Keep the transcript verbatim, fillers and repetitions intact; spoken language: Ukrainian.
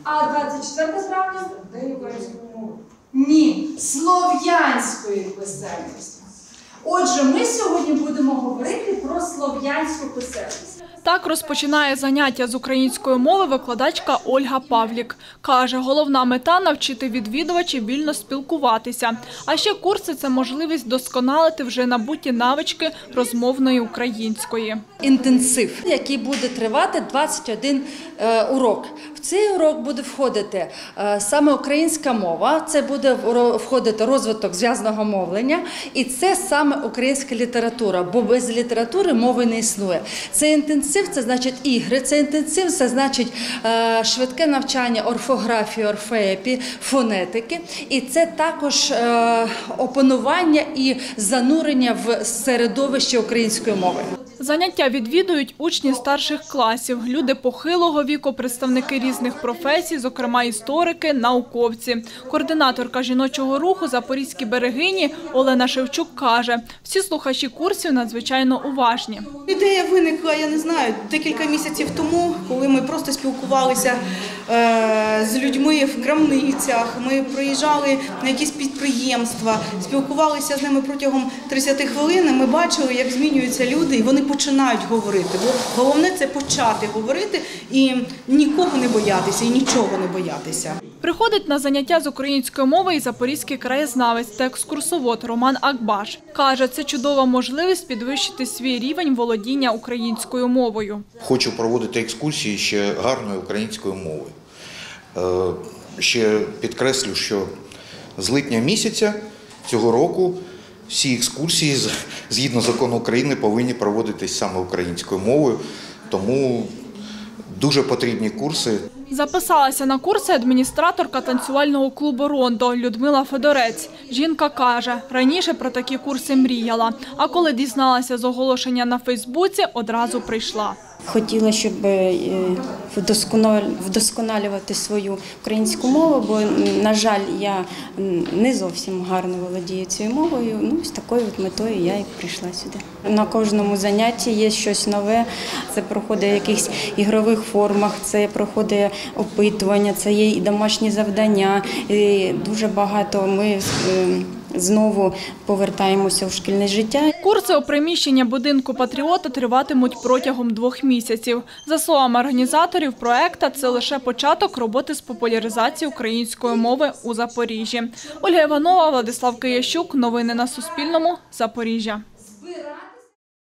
А двадцять четвертого травня – День української мови. Ні, слов'янської писемності. Отже, ми сьогодні будемо говорити про слов'янську писемність. Так розпочинає заняття з української мови викладачка Ольга Павлік. Каже, головна мета – навчити відвідувачів вільно спілкуватися. А ще курси – це можливість вдосконалити вже набуті навички розмовної української. Інтенсив, який буде тривати двадцять один е, урок. В цей урок буде входити е, саме українська мова, це буде входити розвиток зв'язного мовлення, і це саме українська література, бо без літератури мови не існує. Це інтенсив, це значить ігри, це інтенсив, це значить е, швидке навчання орфографії, орфеепі, фонетики, і це також е, опанування і занурення в середовище української мови. Заняття відвідують учні старших класів, люди похилого віку, представники різних професій, зокрема історики, науковці. Координаторка жіночого руху «Запорізькі берегині» Олена Шевчук каже, всі слухачі курсів надзвичайно уважні. Ідея виникла, я не знаю, декілька місяців тому, коли ми просто спілкувалися е, з людьми в крамницях, ми приїжджали на якісь підприємства, спілкувалися з ними протягом тридцяти хвилин, ми бачили, як змінюються люди, і вони починають говорити. Бо головне – це почати говорити і нікого не боятися, і нічого не боятися. Приходить на заняття з української мови і запорізький краєзнавець та екскурсовод Роман Акбаш. Каже, це чудова можливість підвищити свій рівень володіння українською мовою. Хочу проводити екскурсії ще гарною українською мовою. Ще підкреслю, що з липня місяця цього року всі екскурсії, згідно закону України, повинні проводитись саме українською мовою, тому дуже потрібні курси. Записалася на курси адміністраторка танцювального клубу «Рондо» Людмила Федорець. Жінка каже, раніше про такі курси мріяла, а коли дізналася з оголошення на Фейсбуці, одразу прийшла. Хотіла, щоб вдосконалювати свою українську мову, бо, на жаль, я не зовсім гарно володію цією мовою. Ну, з такою от метою я і прийшла сюди. На кожному занятті є щось нове. Це проходить в якихось ігрових формах, це проходить опитування, це є і домашні завдання. І дуже багато ми знову повертаємося в шкільне життя. Курси у приміщенні будинку «Патріота» триватимуть протягом двох місяців. За словами організаторів проекту, це лише початок роботи з популяризації української мови у Запоріжжі. Ольга Іванова, Владислав Киящук. Новини на Суспільному. Запоріжжя.